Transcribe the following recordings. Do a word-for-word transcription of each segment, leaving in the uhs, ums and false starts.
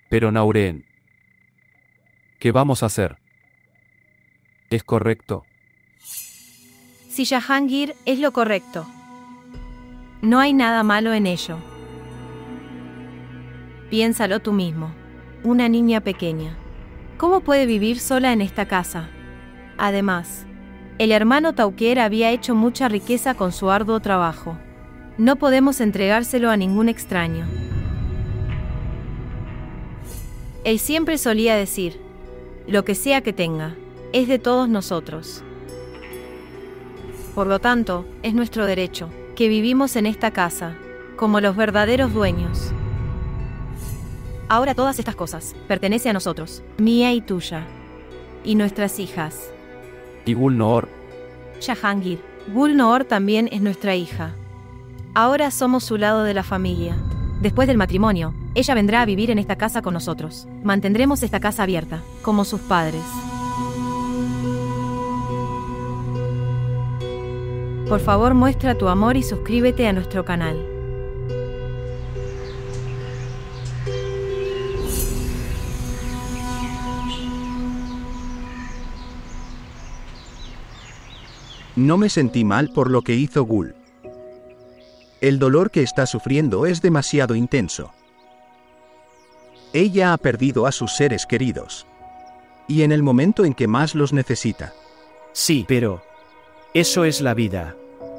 Pero Nauren, ¿qué vamos a hacer? ¿Es correcto? Si Jahangir es lo correcto. No hay nada malo en ello. Piénsalo tú mismo. Una niña pequeña. ¿Cómo puede vivir sola en esta casa? Además, el hermano Tauquer había hecho mucha riqueza con su arduo trabajo. No podemos entregárselo a ningún extraño. Él siempre solía decir, lo que sea que tenga, es de todos nosotros. Por lo tanto, es nuestro derecho, que vivimos en esta casa, como los verdaderos dueños. Ahora todas estas cosas pertenecen a nosotros, mía y tuya, y nuestras hijas. Y Gulnoor. Jahangir, Gulnoor también es nuestra hija. Ahora somos su lado de la familia. Después del matrimonio, ella vendrá a vivir en esta casa con nosotros. Mantendremos esta casa abierta, como sus padres. Por favor, muestra tu amor y suscríbete a nuestro canal. No me sentí mal por lo que hizo Gul. El dolor que está sufriendo es demasiado intenso. Ella ha perdido a sus seres queridos. Y en el momento en que más los necesita. Sí, pero eso es la vida.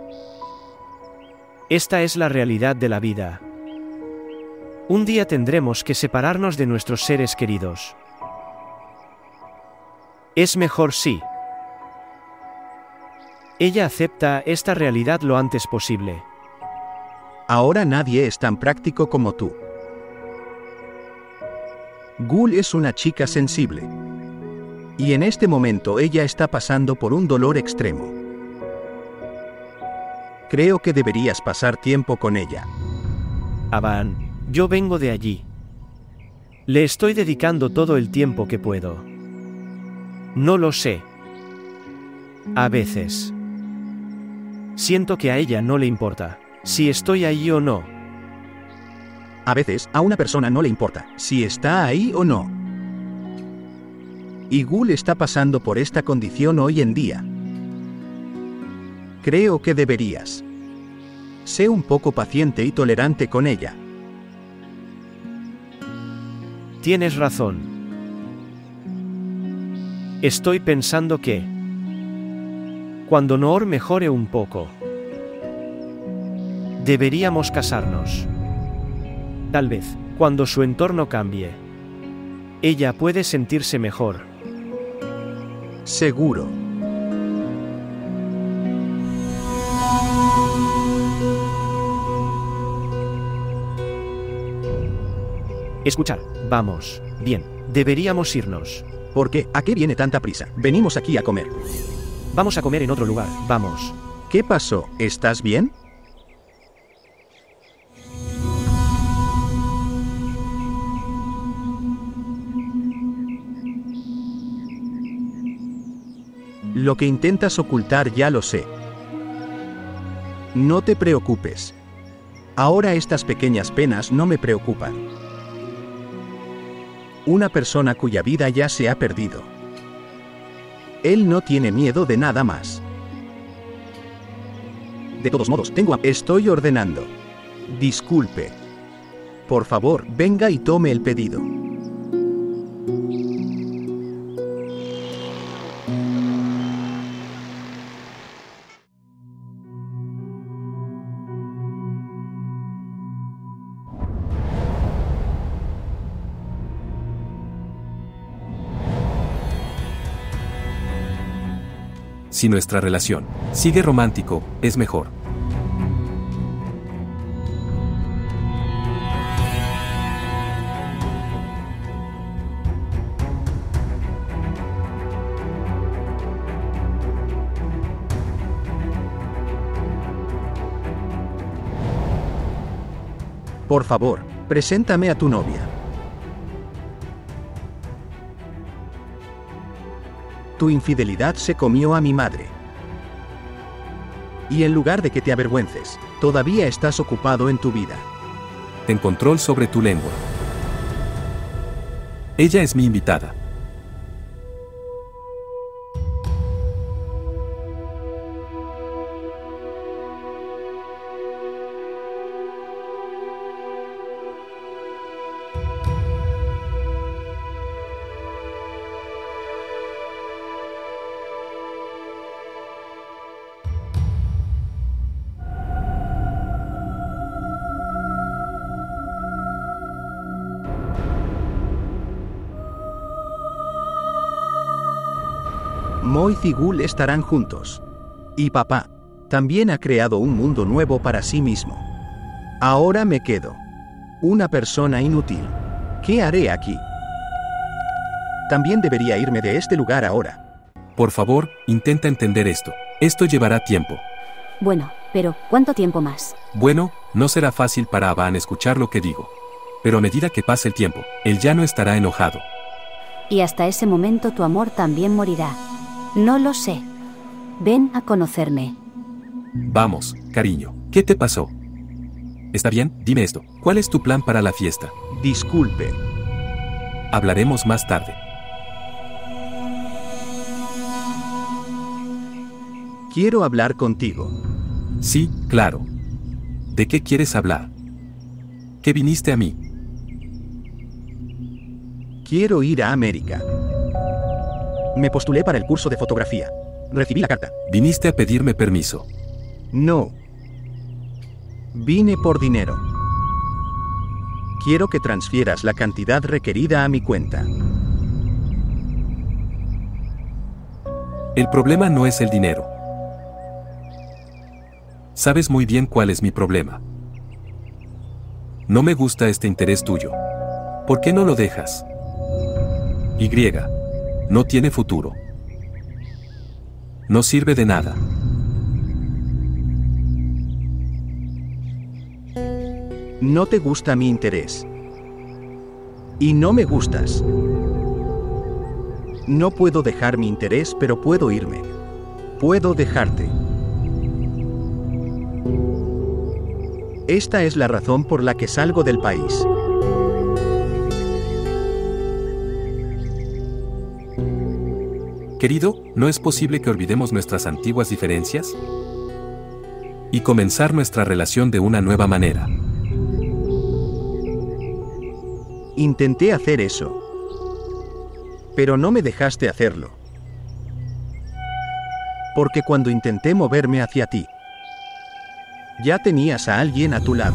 Esta es la realidad de la vida. Un día tendremos que separarnos de nuestros seres queridos. Es mejor sí. Ella acepta esta realidad lo antes posible. Ahora nadie es tan práctico como tú. Gul es una chica sensible. Y en este momento ella está pasando por un dolor extremo. Creo que deberías pasar tiempo con ella. Aban, yo vengo de allí. Le estoy dedicando todo el tiempo que puedo. No lo sé. A veces. Siento que a ella no le importa si estoy ahí o no. A veces, a una persona no le importa si está ahí o no. Y Gul está pasando por esta condición hoy en día. Creo que deberías. Sé un poco paciente y tolerante con ella. Tienes razón. Estoy pensando que cuando Noor mejore un poco, deberíamos casarnos. Tal vez, cuando su entorno cambie, ella puede sentirse mejor. Seguro. Escuchar, vamos, bien, deberíamos irnos. ¿Por qué? ¿A qué viene tanta prisa? Venimos aquí a comer. Vamos a comer en otro lugar, vamos. ¿Qué pasó? ¿Estás bien? Lo que intentas ocultar ya lo sé. No te preocupes. Ahora estas pequeñas penas no me preocupan. Una persona cuya vida ya se ha perdido. Él no tiene miedo de nada más. De todos modos, tengo a... Estoy ordenando. Disculpe. Por favor, venga y tome el pedido. Si nuestra relación sigue romántico, es mejor. Por favor, preséntame a tu novia. Tu infidelidad se comió a mi madre. Y en lugar de que te avergüences, todavía estás ocupado en tu vida. Ten control sobre tu lengua. Ella es mi invitada. Moith y Ghoul estarán juntos. Y papá también ha creado un mundo nuevo para sí mismo. Ahora me quedo una persona inútil. ¿Qué haré aquí? También debería irme de este lugar ahora. Por favor, intenta entender esto. Esto llevará tiempo. Bueno, pero ¿cuánto tiempo más? Bueno, no será fácil para Aban escuchar lo que digo. Pero a medida que pase el tiempo, él ya no estará enojado. Y hasta ese momento tu amor también morirá. No lo sé. Ven a conocerme. Vamos, cariño. ¿Qué te pasó? ¿Está bien? Dime esto. ¿Cuál es tu plan para la fiesta? Disculpe. Hablaremos más tarde. Quiero hablar contigo. Sí, claro. ¿De qué quieres hablar? ¿Qué viniste a mí? Quiero ir a América. Me postulé para el curso de fotografía. Recibí la carta. Viniste a pedirme permiso. No. Vine por dinero. Quiero que transfieras la cantidad requerida a mi cuenta. El problema no es el dinero. Sabes muy bien cuál es mi problema. No me gusta este interés tuyo. ¿Por qué no lo dejas? Y. No tiene futuro. No sirve de nada. No te gusta mi interés. Y no me gustas. No puedo dejar mi interés, pero puedo irme. Puedo dejarte. Esta es la razón por la que salgo del país. Querido, ¿no es posible que olvidemos nuestras antiguas diferencias? Y comenzar nuestra relación de una nueva manera. Intenté hacer eso. Pero no me dejaste hacerlo. Porque cuando intenté moverme hacia ti, ya tenías a alguien a tu lado.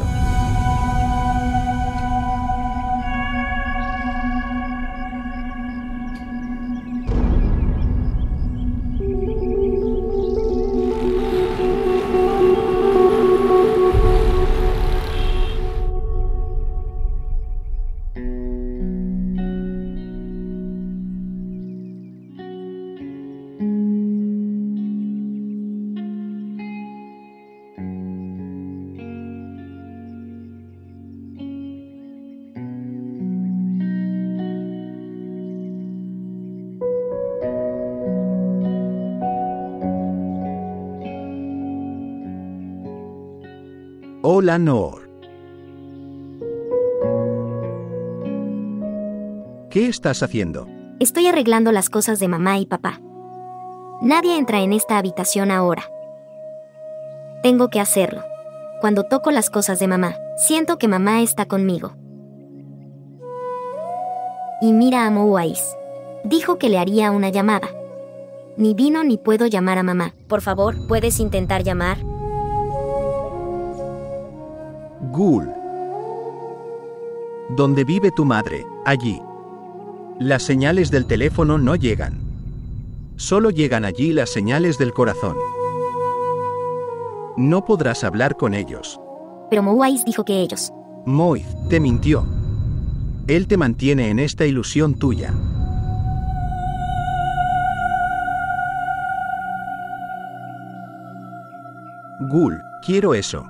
Hola Noor. ¿Qué estás haciendo? Estoy arreglando las cosas de mamá y papá. Nadie entra en esta habitación ahora. Tengo que hacerlo. Cuando toco las cosas de mamá, siento que mamá está conmigo. Y mira a Mouais. Dijo que le haría una llamada. Ni vino ni puedo llamar a mamá. Por favor, ¿puedes intentar llamar? Ghoul. Donde vive tu madre, allí. Las señales del teléfono no llegan. Solo llegan allí las señales del corazón. No podrás hablar con ellos. Pero Mouais dijo que ellos. Moith te mintió. Él te mantiene en esta ilusión tuya. Ghoul, quiero eso.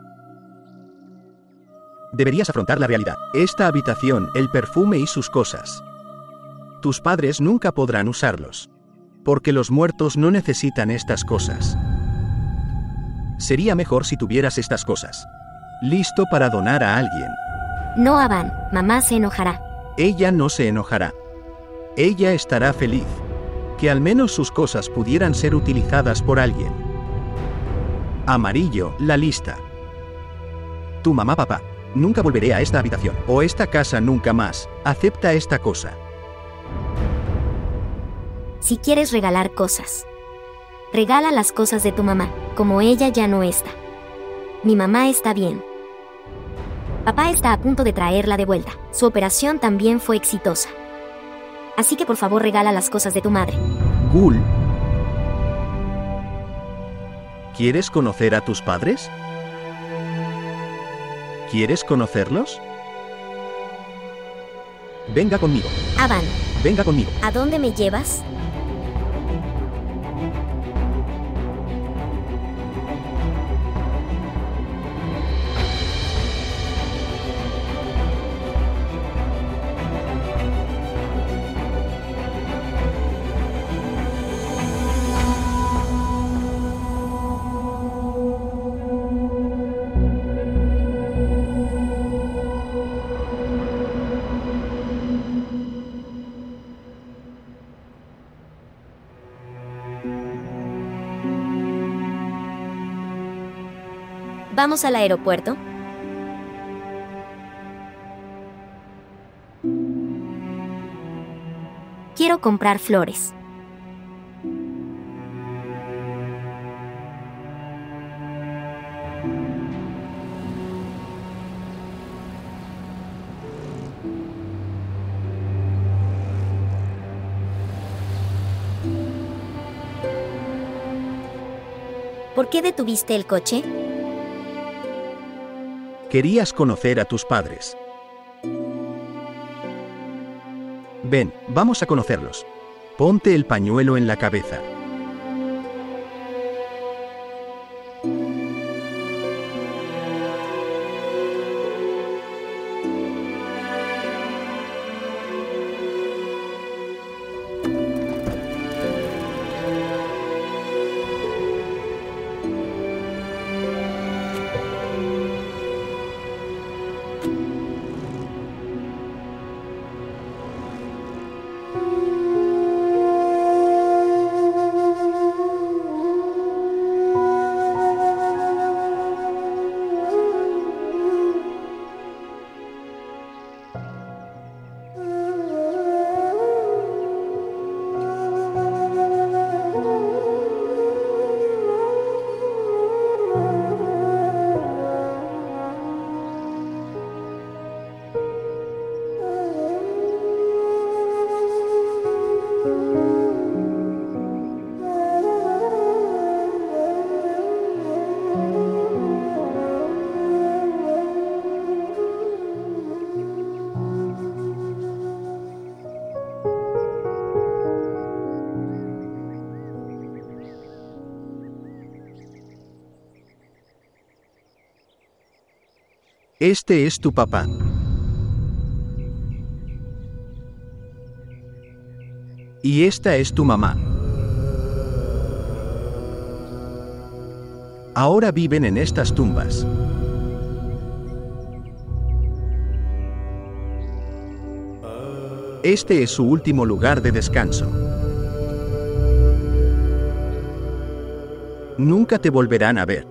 Deberías afrontar la realidad. Esta habitación, el perfume y sus cosas. Tus padres nunca podrán usarlos. Porque los muertos no necesitan estas cosas. Sería mejor si tuvieras estas cosas. Listo para donar a alguien. No, Aban, mamá se enojará. Ella no se enojará. Ella estará feliz. Que al menos sus cosas pudieran ser utilizadas por alguien. Amarillo, la lista. Tu mamá, papá. Nunca volveré a esta habitación, o esta casa nunca más. Acepta esta cosa. Si quieres regalar cosas, regala las cosas de tu mamá, como ella ya no está. Mi mamá está bien. Papá está a punto de traerla de vuelta. Su operación también fue exitosa. Así que por favor regala las cosas de tu madre. Ghoul. ¿Quieres conocer a tus padres? ¿Quieres conocerlos? Venga conmigo. Avan, Venga conmigo. ¿a dónde me llevas? ¿Vamos al aeropuerto? Quiero comprar flores. ¿Por qué detuviste el coche? Querías conocer a tus padres. Ven, vamos a conocerlos. Ponte el pañuelo en la cabeza. Este es tu papá. Y esta es tu mamá. Ahora viven en estas tumbas. Este es su último lugar de descanso. Nunca te volverán a ver.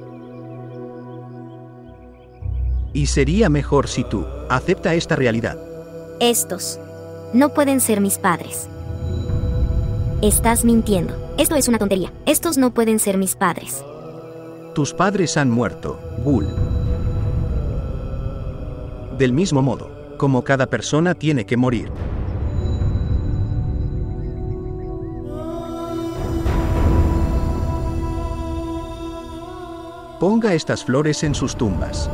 Y sería mejor si tú acepta esta realidad. Estos no pueden ser mis padres. Estás mintiendo. Esto es una tontería. Estos no pueden ser mis padres. Tus padres han muerto, Ghoul. Del mismo modo, como cada persona tiene que morir. Ponga estas flores en sus tumbas.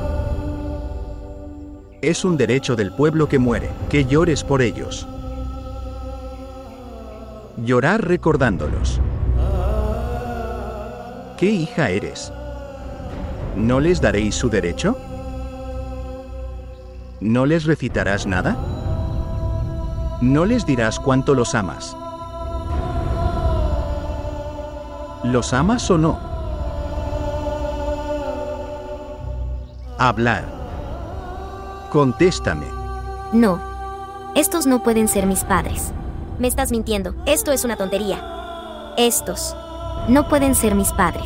Es un derecho del pueblo que muere, que llores por ellos. Llorar recordándolos. ¿Qué hija eres? ¿No les daréis su derecho? ¿No les recitarás nada? ¿No les dirás cuánto los amas? ¿Los amas o no? Hablar. Contéstame. No. Estos no pueden ser mis padres. Me estás mintiendo. Esto es una tontería. Estos no pueden ser mis padres.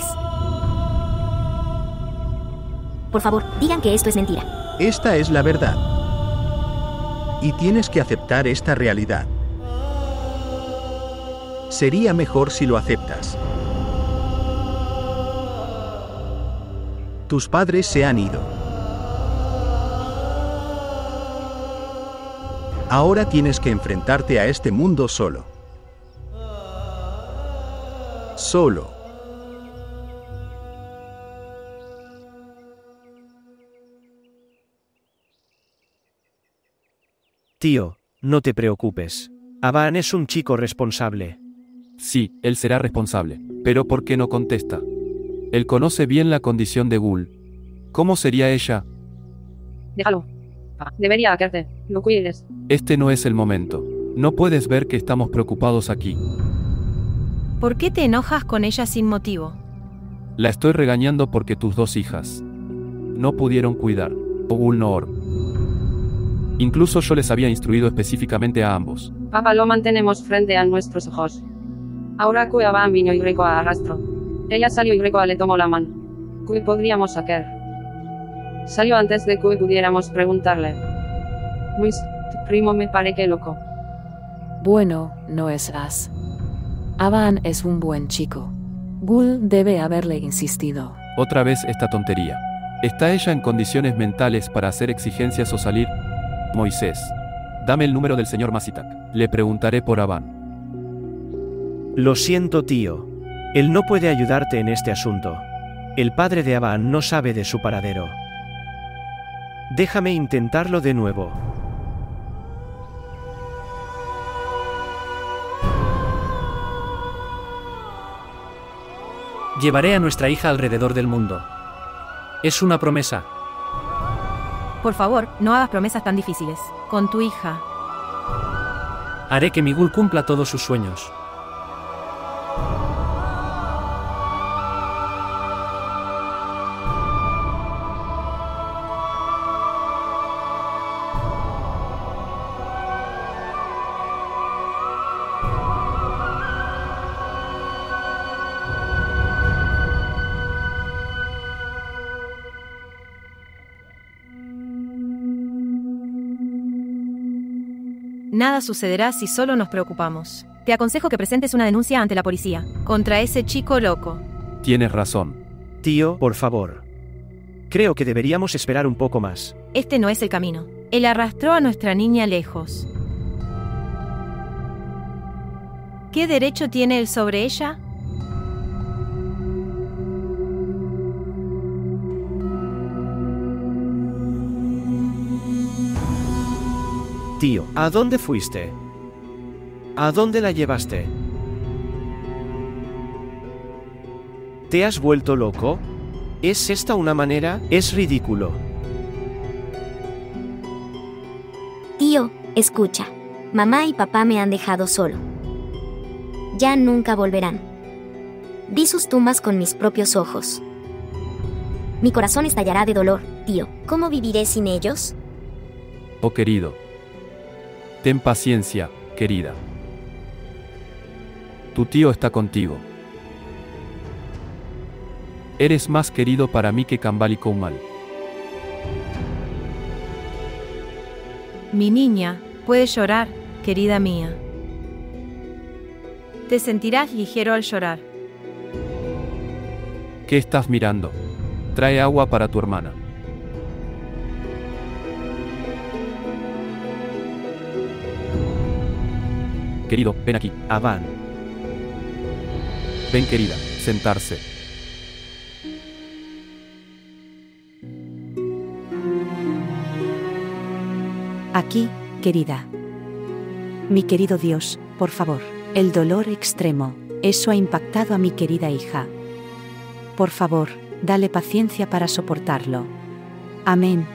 Por favor, digan que esto es mentira. Esta es la verdad. Y tienes que aceptar esta realidad. Sería mejor si lo aceptas. Tus padres se han ido. Ahora tienes que enfrentarte a este mundo solo. Solo. Tío, no te preocupes. Avan es un chico responsable. Sí, él será responsable. Pero ¿por qué no contesta? Él conoce bien la condición de Gul. ¿Cómo sería ella? Déjalo. Ah, debería quedarte. Lo cuides. Este no es el momento. No puedes ver que estamos preocupados aquí. ¿Por qué te enojas con ella sin motivo? La estoy regañando porque tus dos hijas no pudieron cuidar o Gul Noor. Incluso yo les había instruido específicamente a ambos. Papá, lo mantenemos frente a nuestros ojos. Ahora que Avan vino y Rico a arrastró. Ella salió y Rico le tomó la mano. ¿Qué podríamos hacer? Salió antes de que pudiéramos preguntarle. Luis, tu primo me parece loco. Bueno, no es as. Avan es un buen chico. Gul debe haberle insistido. Otra vez esta tontería. ¿Está ella en condiciones mentales para hacer exigencias o salir? Moisés, dame el número del señor Masitak. Le preguntaré por Avan. Lo siento, tío. Él no puede ayudarte en este asunto. El padre de Avan no sabe de su paradero. Déjame intentarlo de nuevo. Llevaré a nuestra hija alrededor del mundo. Es una promesa. Por favor, no hagas promesas tan difíciles. Con tu hija. Haré que mi Gul cumpla todos sus sueños. Nada sucederá si solo nos preocupamos. Te aconsejo que presentes una denuncia ante la policía, contra ese chico loco. Tienes razón. Tío, por favor. Creo que deberíamos esperar un poco más. Este no es el camino. Él arrastró a nuestra niña lejos. ¿Qué derecho tiene él sobre ella? Tío, ¿a dónde fuiste? ¿A dónde la llevaste? ¿Te has vuelto loco? ¿Es esta una manera? Es ridículo. Tío, escucha. Mamá y papá me han dejado solo. Ya nunca volverán. Vi sus tumbas con mis propios ojos. Mi corazón estallará de dolor, tío. ¿Cómo viviré sin ellos? Oh querido. Ten paciencia, querida. Tu tío está contigo. Eres más querido para mí que Kambali Koumal. Mi niña, puedes llorar, querida mía. Te sentirás ligero al llorar. ¿Qué estás mirando? Trae agua para tu hermana. Querido, ven aquí. Avan. Ven, querida, sentarse. Aquí, querida. Mi querido Dios, por favor, el dolor extremo, eso ha impactado a mi querida hija. Por favor, dale paciencia para soportarlo. Amén.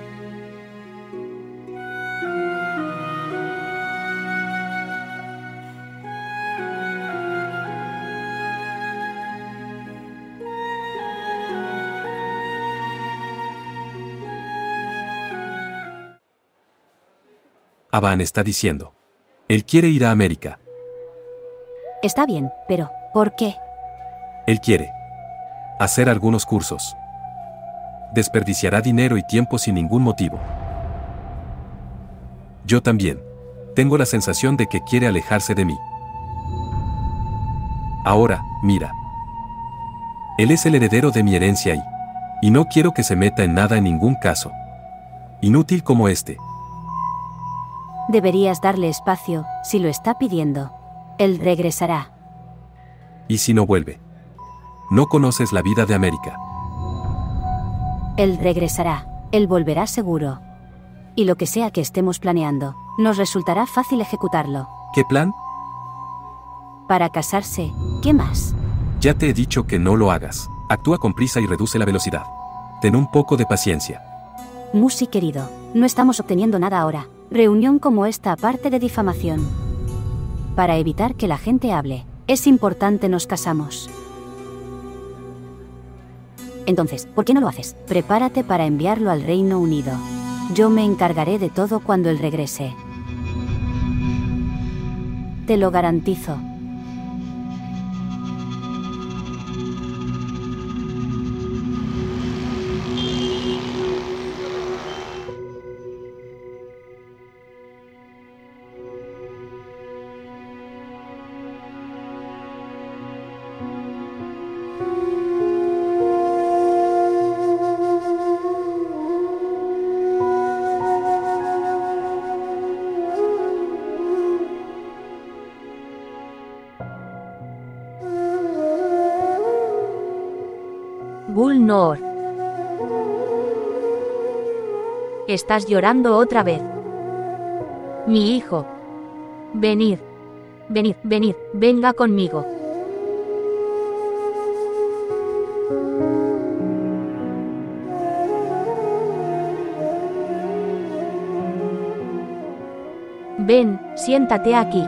Aban está diciendo. Él quiere ir a América. Está bien, pero ¿por qué? Él quiere hacer algunos cursos. Desperdiciará dinero y tiempo sin ningún motivo. Yo también. Tengo la sensación de que quiere alejarse de mí. Ahora, mira. Él es el heredero de mi herencia y... Y no quiero que se meta en nada en ningún caso. Inútil como este. Deberías darle espacio, si lo está pidiendo. Él regresará. ¿Y si no vuelve? No conoces la vida de América. Él regresará. Él volverá seguro. Y lo que sea que estemos planeando, nos resultará fácil ejecutarlo. ¿Qué plan? Para casarse, ¿qué más? Ya te he dicho que no lo hagas. Actúa con prisa y reduce la velocidad. Ten un poco de paciencia. Musi querido, no estamos obteniendo nada ahora. Reunión como esta aparte de difamación. Para evitar que la gente hable, es importante nos casamos. Entonces, ¿por qué no lo haces? Prepárate para enviarlo al Reino Unido. Yo me encargaré de todo cuando él regrese. Te lo garantizo. Gulnor. Estás llorando otra vez. Mi hijo. Venid. Venid, venid, venga conmigo. Ven, siéntate aquí.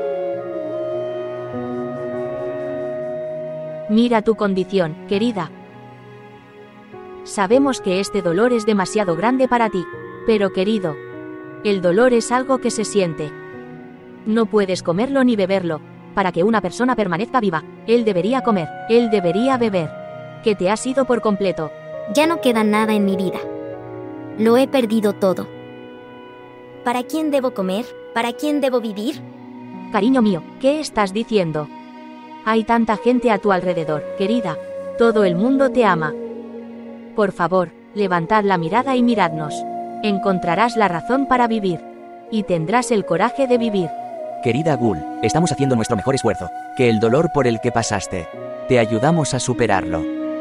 Mira tu condición, querida. Sabemos que este dolor es demasiado grande para ti, pero querido, el dolor es algo que se siente. No puedes comerlo ni beberlo. Para que una persona permanezca viva, él debería comer, él debería beber. Que te has ido por completo. Ya no queda nada en mi vida. Lo he perdido todo. ¿Para quién debo comer? ¿Para quién debo vivir? Cariño mío, ¿qué estás diciendo? Hay tanta gente a tu alrededor, querida. Todo el mundo te ama. Por favor, levantad la mirada y miradnos. Encontrarás la razón para vivir. Y tendrás el coraje de vivir. Querida Gul, estamos haciendo nuestro mejor esfuerzo. Que el dolor por el que pasaste, te ayudamos a superarlo.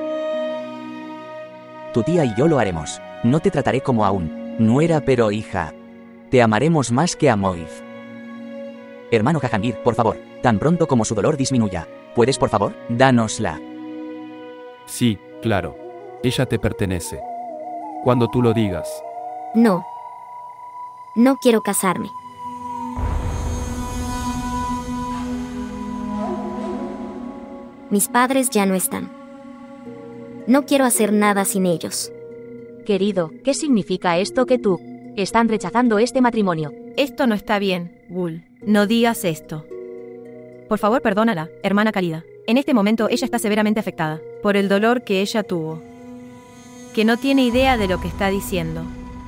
Tu tía y yo lo haremos. No te trataré como a un nuera pero hija. Te amaremos más que a Moiz. Hermano Jahangir, por favor, tan pronto como su dolor disminuya, ¿puedes por favor, dánosla? Sí, claro. Ella te pertenece. Cuando tú lo digas. No. No quiero casarme. Mis padres ya no están. No quiero hacer nada sin ellos. Querido, ¿qué significa esto que tú están rechazando este matrimonio? Esto no está bien, Gul. No digas esto. Por favor, perdónala, hermana querida. En este momento ella está severamente afectada por el dolor que ella tuvo. Que no tiene idea de lo que está diciendo.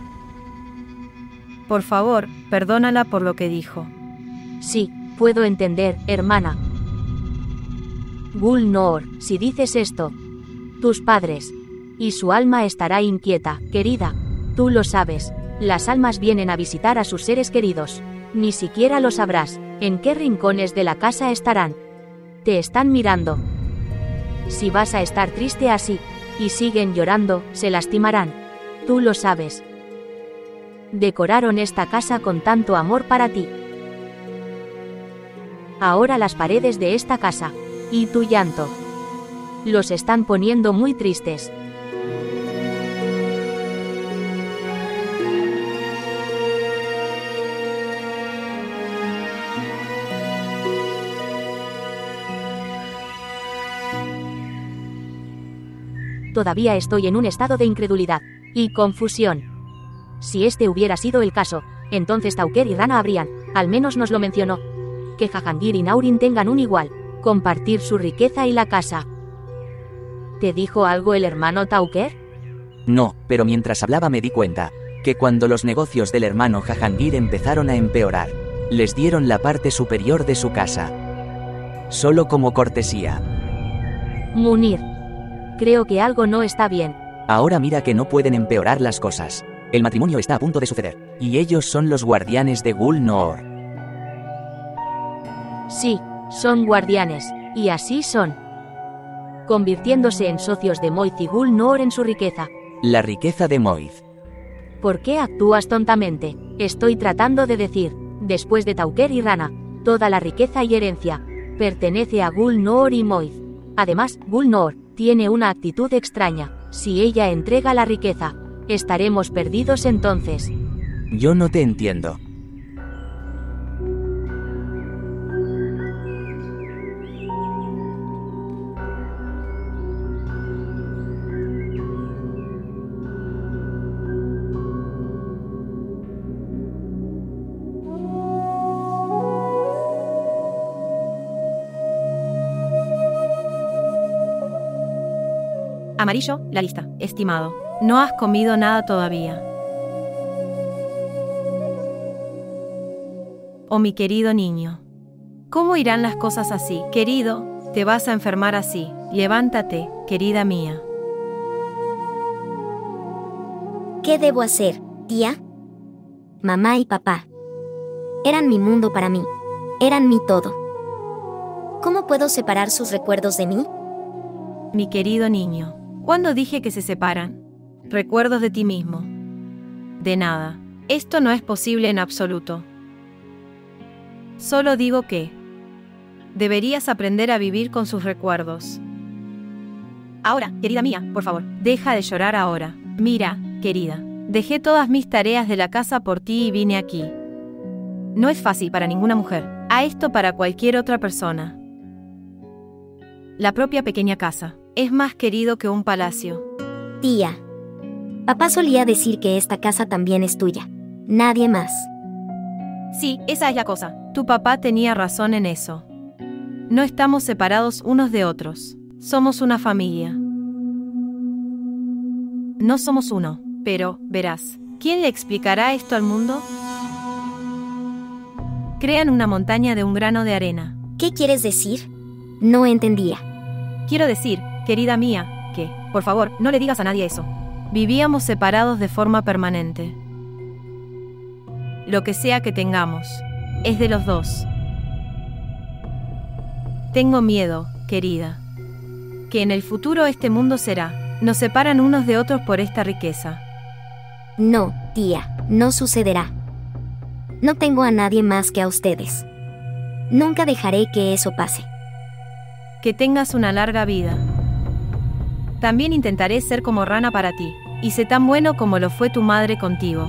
Por favor, perdónala por lo que dijo. Sí, puedo entender, hermana. Gulnor, si dices esto, tus padres y su alma estará inquieta, querida. Tú lo sabes, las almas vienen a visitar a sus seres queridos. Ni siquiera lo sabrás, en qué rincones de la casa estarán. Te están mirando. Si vas a estar triste así, y siguen llorando, se lastimarán. Tú lo sabes. Decoraron esta casa con tanto amor para ti. Ahora las paredes de esta casa, y tu llanto, los están poniendo muy tristes. Todavía estoy en un estado de incredulidad y confusión. Si este hubiera sido el caso, entonces Tauker y Rana habrían, al menos nos lo mencionó. Que Jahangir y Naurin tengan un igual, compartir su riqueza y la casa. ¿Te dijo algo el hermano Tauker? No, pero mientras hablaba me di cuenta que cuando los negocios del hermano Jahangir empezaron a empeorar, les dieron la parte superior de su casa. Solo como cortesía. Munir. Creo que algo no está bien. Ahora mira que no pueden empeorar las cosas. El matrimonio está a punto de suceder, y ellos son los guardianes de Gul-Noor. Sí, son guardianes, y así son. Convirtiéndose en socios de Moiz y Gul-Noor en su riqueza. La riqueza de Moiz. ¿Por qué actúas tontamente? Estoy tratando de decir, después de Tauker y Rana, toda la riqueza y herencia pertenece a Gul-Noor y Moiz. Además, Gul-Noor tiene una actitud extraña. Si ella entrega la riqueza, estaremos perdidos entonces. Yo no te entiendo. Amarillo, la lista. Estimado, no has comido nada todavía. Oh, mi querido niño. ¿Cómo irán las cosas así? Querido, te vas a enfermar así. Levántate, querida mía. ¿Qué debo hacer, tía? Mamá y papá eran mi mundo para mí. Eran mi todo. ¿Cómo puedo separar sus recuerdos de mí? Mi querido niño. ¿Cuándo dije que se separan? Recuerdos de ti mismo. De nada. Esto no es posible en absoluto. Solo digo que deberías aprender a vivir con sus recuerdos. Ahora, querida mía, por favor, deja de llorar ahora. Mira, querida, dejé todas mis tareas de la casa por ti y vine aquí. No es fácil para ninguna mujer. A esto para cualquier otra persona. La propia pequeña casa es más querido que un palacio. Tía, papá solía decir que esta casa también es tuya. Nadie más. Sí, esa es la cosa. Tu papá tenía razón en eso. No estamos separados unos de otros. Somos una familia. No somos uno, pero, verás, ¿quién le explicará esto al mundo? Crean una montaña de un grano de arena. ¿Qué quieres decir? No entendía. Quiero decir, querida mía, que, por favor, no le digas a nadie eso. Vivíamos separados de forma permanente. Lo que sea que tengamos, es de los dos. Tengo miedo, querida, que en el futuro este mundo será, nos separan unos de otros por esta riqueza. No, tía, no sucederá. No tengo a nadie más que a ustedes. Nunca dejaré que eso pase. Que tengas una larga vida. También intentaré ser como Rana para ti, y sé tan bueno como lo fue tu madre contigo.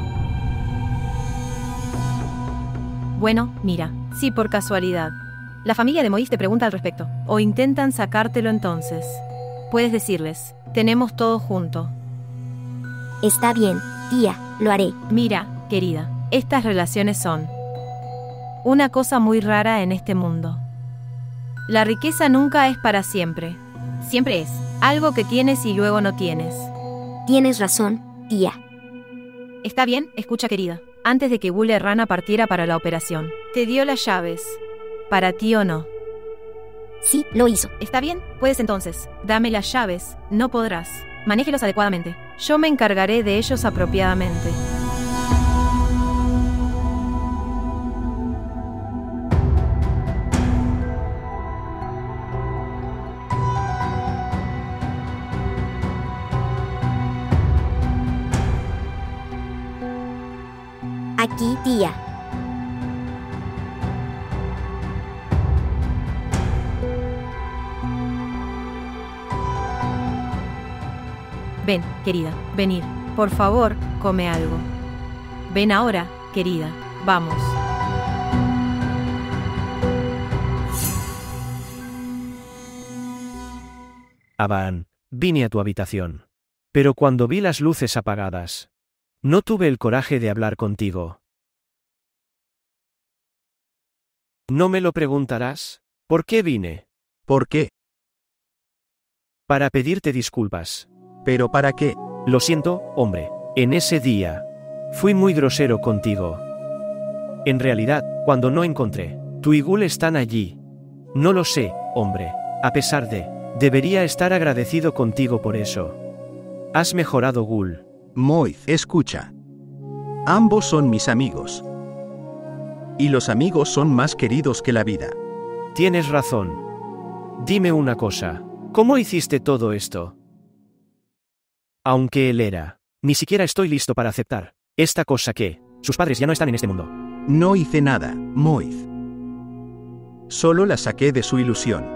Bueno, mira, si por casualidad la familia de Moiz te pregunta al respecto, o intentan sacártelo entonces, puedes decirles, tenemos todo junto. Está bien, tía, lo haré. Mira, querida, estas relaciones son una cosa muy rara en este mundo. La riqueza nunca es para siempre. Siempre es algo que tienes y luego no tienes. Tienes razón, tía. Está bien, escucha querida. Antes de que Gul Rana partiera para la operación, te dio las llaves. ¿Para ti o no? Sí, lo hizo. ¿Está bien? Puedes entonces. Dame las llaves. No podrás. Manéjelos adecuadamente. Yo me encargaré de ellos apropiadamente. Aquí, tía. Ven, querida, venir. Por favor, come algo. Ven ahora, querida. Vamos. Aban, vine a tu habitación. Pero cuando vi las luces apagadas, no tuve el coraje de hablar contigo. ¿No me lo preguntarás? ¿Por qué vine? ¿Por qué? Para pedirte disculpas. ¿Pero para qué? Lo siento, hombre. En ese día, fui muy grosero contigo. En realidad, cuando no encontré, tú y Gul están allí. No lo sé, hombre. A pesar de, debería estar agradecido contigo por eso. Has mejorado, Gul. Moiz, escucha. Ambos son mis amigos. Y los amigos son más queridos que la vida. Tienes razón. Dime una cosa. ¿Cómo hiciste todo esto? Aunque él era. Ni siquiera estoy listo para aceptar esta cosa que sus padres ya no están en este mundo. No hice nada, Moiz. Solo la saqué de su ilusión.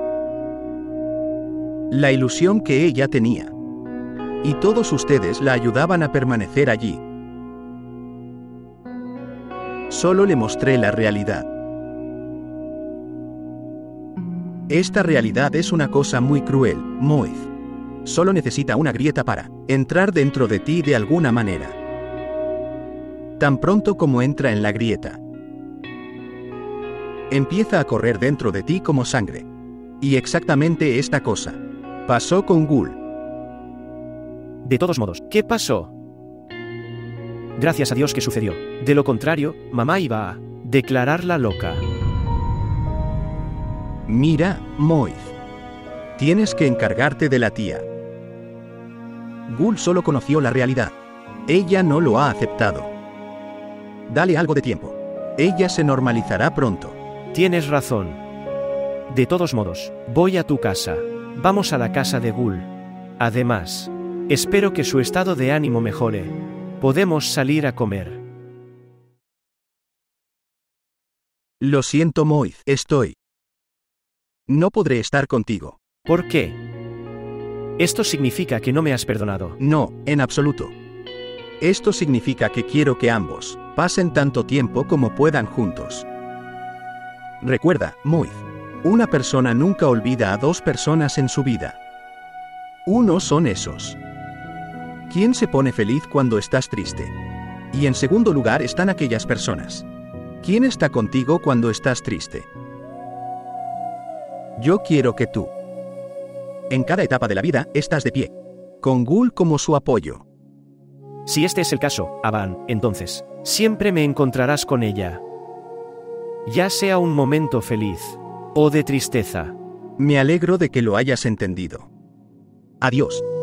La ilusión que ella tenía. Y todos ustedes la ayudaban a permanecer allí. Solo le mostré la realidad. Esta realidad es una cosa muy cruel, Moiz. Solo necesita una grieta para entrar dentro de ti de alguna manera. Tan pronto como entra en la grieta, empieza a correr dentro de ti como sangre. Y exactamente esta cosa pasó con Gul. De todos modos, ¿qué pasó? Gracias a Dios que sucedió. De lo contrario, mamá iba a declararla loca. Mira, Moiz. Tienes que encargarte de la tía. Gul solo conoció la realidad. Ella no lo ha aceptado. Dale algo de tiempo. Ella se normalizará pronto. Tienes razón. De todos modos, voy a tu casa. Vamos a la casa de Gul. Además, espero que su estado de ánimo mejore. Podemos salir a comer. Lo siento, Moiz. Estoy. No podré estar contigo. ¿Por qué? Esto significa que no me has perdonado. No, en absoluto. Esto significa que quiero que ambos pasen tanto tiempo como puedan juntos. Recuerda, Moiz, una persona nunca olvida a dos personas en su vida. Uno son esos. ¿Quién se pone feliz cuando estás triste? Y en segundo lugar están aquellas personas. ¿Quién está contigo cuando estás triste? Yo quiero que tú, en cada etapa de la vida, estás de pie, con Gul como su apoyo. Si este es el caso, Aban, entonces, siempre me encontrarás con ella. Ya sea un momento feliz o de tristeza. Me alegro de que lo hayas entendido. Adiós.